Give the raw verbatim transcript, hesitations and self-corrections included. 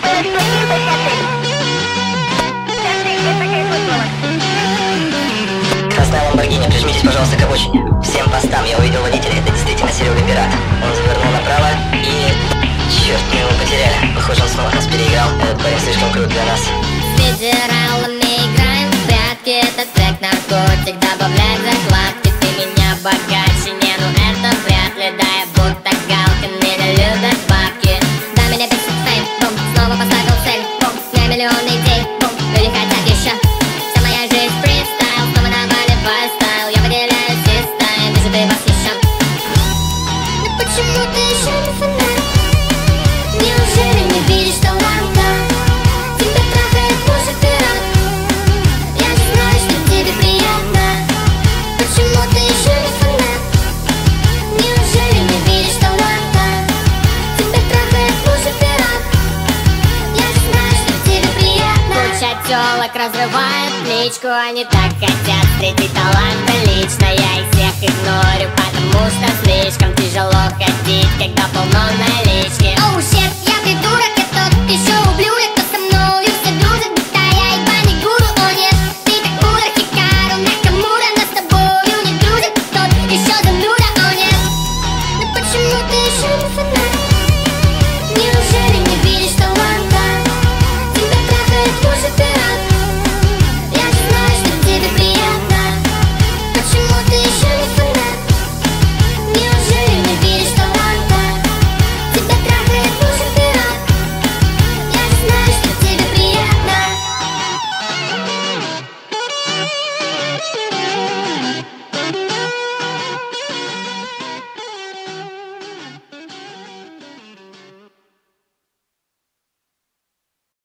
Красная Ламборгини, прижмитесь, пожалуйста, к обочине. Всем постам, я увидел водителя, это действительно Серега Пират. Он завернул направо и... Черт, мы его потеряли. Похоже, он снова нас переиграл. Этот парень слишком крут для нас. С федералами играем в прятки. Это трек наркотик, добавляй закладки. Ты меня богаче, не, ну это вряд ли. Да, я будто галка, меня любят бабки. Да, меня бесит фейм, бум, снова поставил цель, бум. У меня миллион идей, бум, люди хотят еще. Вся моя жизнь фристайл, снова на волевой стайл. Я выделяюсь из стайл, вижу, ты восхищен. Но почему ты еще не фанат? Неужели не видишь, что лампа тебя трахает хуже пират? Я же знаю, что тебе приятно. Почему ты еще не фанат? Неужели не видишь, что лампа тебя трахает хуже пират? Я же знаю, что тебе приятно. Куча тёлок разрывает личку. Они так хотят встретить таланта лично. Я их всех игнорю.